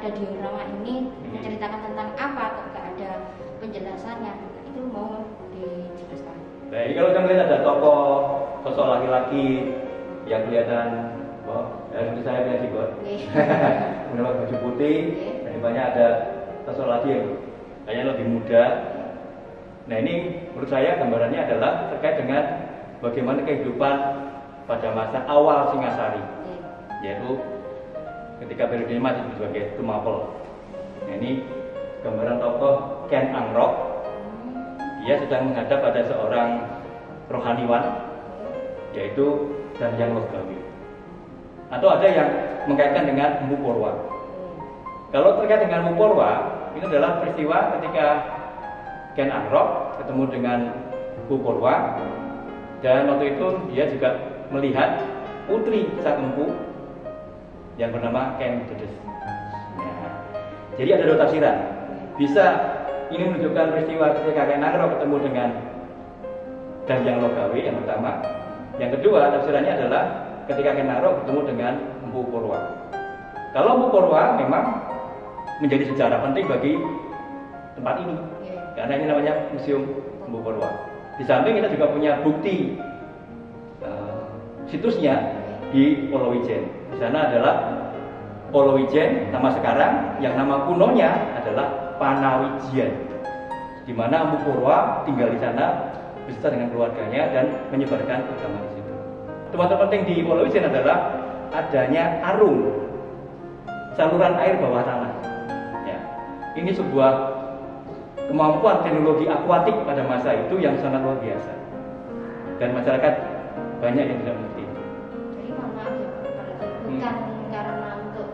ada diorama ini menceritakan tentang apa kok nggak ada penjelasannya, itu mau dijelaskan. Nah ini kalau kita melihat ada tokoh sosok laki-laki yang kelihatan, seperti saya punya sih menggunakan baju putih, dan di depannya ada sosok lagi yang kayaknya lebih muda. Nah ini menurut saya gambarannya adalah terkait dengan bagaimana kehidupan pada masa awal Singasari, yaitu ketika periode masih sebagai Tumapel. Nah ini gambaran tokoh Ken Angrok. Dia sedang menghadap pada seorang rohaniwan, yaitu Danjang Logawi. Atau ada yang mengkaitkan dengan Mpu Purwa. Kalau terkait dengan Mpu Purwa, ini adalah peristiwa ketika Ken Angrok ketemu dengan Mpu Purwa, dan waktu itu dia juga melihat putri sang empu yang bernama Ken Dedes. Nah, jadi ada dua tafsiran. Bisa ini menunjukkan peristiwa ketika Ken Angrok ketemu dengan Danjang Logawi yang pertama. Yang kedua tafsirannya adalah ketika Ken Angrok bertemu dengan Mpu Purwa. Kalau Mpu Purwa memang menjadi sejarah penting bagi tempat ini, karena ini namanya Museum Mpu Purwa. Di samping kita juga punya bukti situsnya di Polowijen. Di sana adalah Polowijen nama sekarang, yang nama kunonya adalah Panawijian, di mana Mpu Purwa tinggal di sana beserta dengan keluarganya dan menyebarkan agama di situ. Tempat terpenting di Polowijen adalah adanya Arung, saluran air bawah tanah. Ya. Ini sebuah kemampuan teknologi akuatik pada masa itu yang sangat luar biasa, dan masyarakat banyak yang tidak mengerti. Jadi mohon maaf ya Pak, bukan karena untuk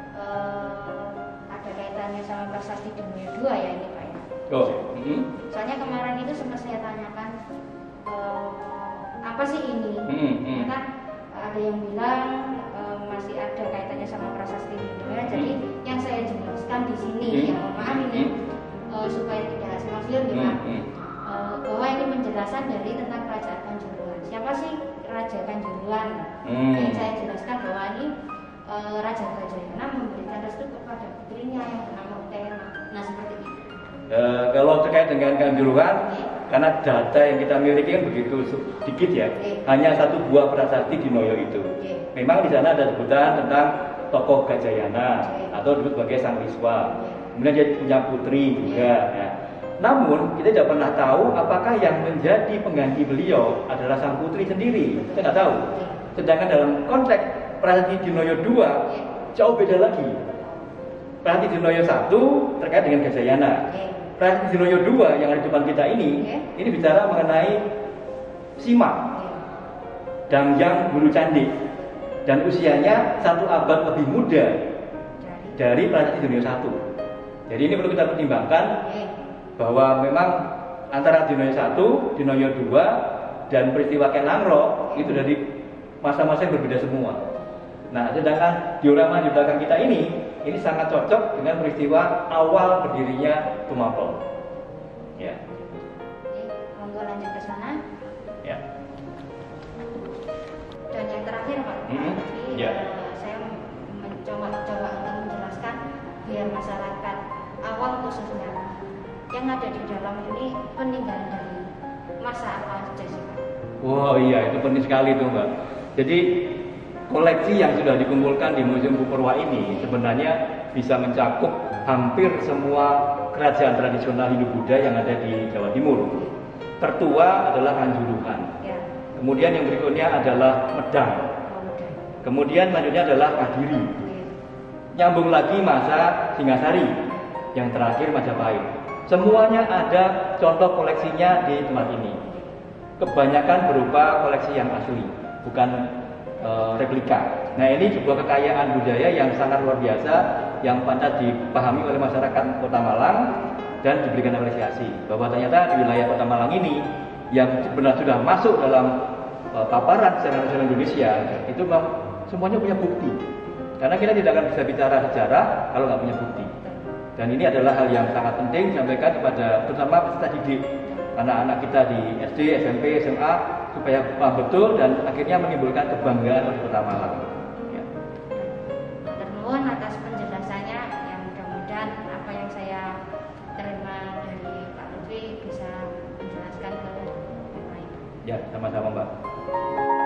ada kaitannya sama prasasti dunia 2 ya ini Pak ya. Soalnya kemarin itu sempat saya tanyakan apa sih ini? Karena ada yang bilang masih ada kaitannya sama prasasti dunia. Jadi yang saya jelaskan di sini, ya mohon maaf ini supaya tidak salah film ya, bahwa ini penjelasan dari tentang kerajaan Kanjuruhan. Siapa sih Raja Kanjuruhan? Yang saya jelaskan bahwa ini Raja Gajayana memberikan restu kepada putrinya yang bernama Utena. Nah seperti itu. Kalau terkait dengan Kanjuruhan, karena data yang kita miliki kan begitu sedikit ya, hanya satu buah prasasti di Noyo itu. Memang di sana ada sebutan tentang tokoh Gajayana atau disebut sebagai Sang Wiswa. Kemudian dia punya putri juga. Ya. Namun kita tidak pernah tahu apakah yang menjadi pengganti beliau adalah sang putri sendiri. Kita nggak tahu. Sedangkan dalam konteks prasasti Dinoyo 2 jauh beda lagi. Prasasti Dinoyo 1 terkait dengan Gajayana. Prasasti Dinoyo 2 yang ada di depan kita ini bicara mengenai Sima, Dangjang Bulu Candi, dan usianya 1 abad lebih muda dari prasasti Dinoyo 1. Jadi ini perlu kita pertimbangkan bahwa memang antara Dinoyo 1, Dinoyo 2, dan peristiwa Ken Angrok itu dari masa-masa yang berbeda semua. Nah, sedangkan diorama di belakang kita ini sangat cocok dengan peristiwa awal berdirinya Tumapel. Ya. Monggo lanjut ke sana. Ya. Dan yang terakhir Pak, saya mencoba untuk menjelaskan biar masyarakat awam khususnya yang ada di dalam ini peninggalan dari masa apa saja sih Pak? Wow iya, itu penting sekali tuh Mbak. Jadi koleksi yang sudah dikumpulkan di Museum Mpu Purwa ini sebenarnya bisa mencakup hampir semua kerajaan tradisional Hindu-Buddha yang ada di Jawa Timur. Tertua adalah Kanjuruhan. Ya. Kemudian yang berikutnya adalah Medang. Kemudian selanjutnya adalah Kadiri. Nyambung lagi masa Singasari. Yang terakhir Majapahit. Semuanya ada contoh koleksinya di tempat ini. Kebanyakan berupa koleksi yang asli, bukan replika. Nah ini sebuah kekayaan budaya yang sangat luar biasa, yang pantas dipahami oleh masyarakat Kota Malang dan diberikan apresiasi bahwa ternyata di wilayah Kota Malang ini yang benar sudah masuk dalam paparan sejarah nasional Indonesia itu semuanya punya bukti. Karena kita tidak akan bisa bicara sejarah kalau nggak punya bukti. Dan ini adalah hal yang sangat penting disampaikan kepada terutama peserta didik, anak-anak kita di SD, SMP, SMA supaya paham betul dan akhirnya menimbulkan kebanggaan di Kota Malang. Ya. Ternuwun atas penjelasannya yang Ya, sama-sama Mbak.